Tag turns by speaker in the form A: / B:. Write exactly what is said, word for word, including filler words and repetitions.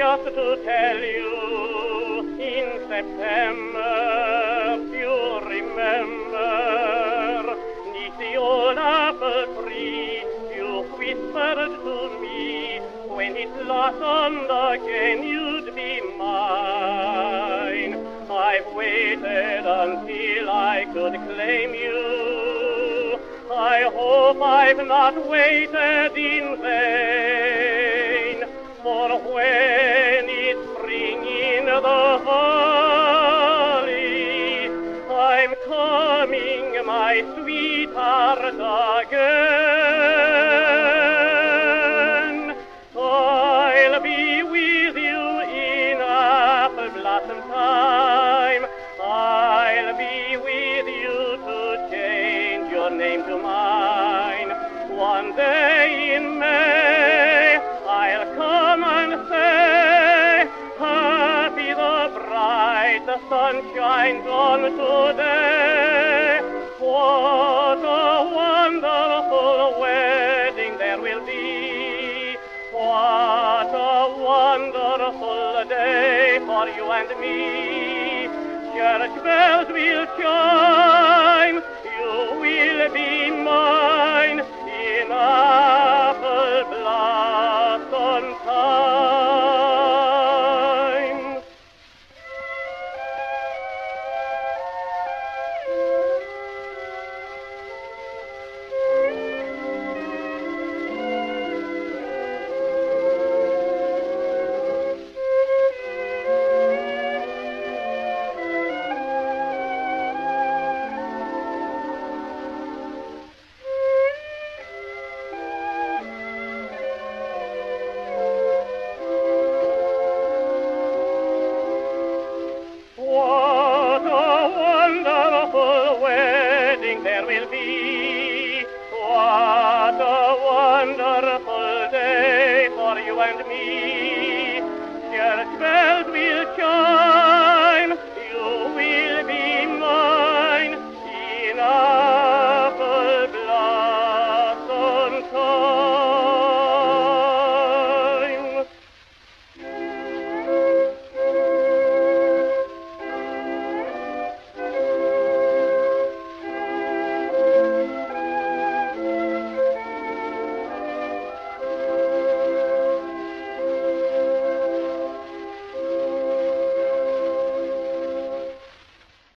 A: just to tell you, in September, you'll remember, 'neath the old apple tree, you whispered to me, when it blossomed again, you'd be mine. I've waited until I could claim you. I hope I've not waited in vain, for when it's spring in the valley, I'm coming, my sweetheart, again. I'll be with you in apple blossom time. I'll be with you to change your name to mine. One day in May, I'll come and say, happy the bright, the sun shines on today. What a wonderful wedding there will be. What a wonderful day for you and me. Church bells will chime, you will be mine in apple blossom time.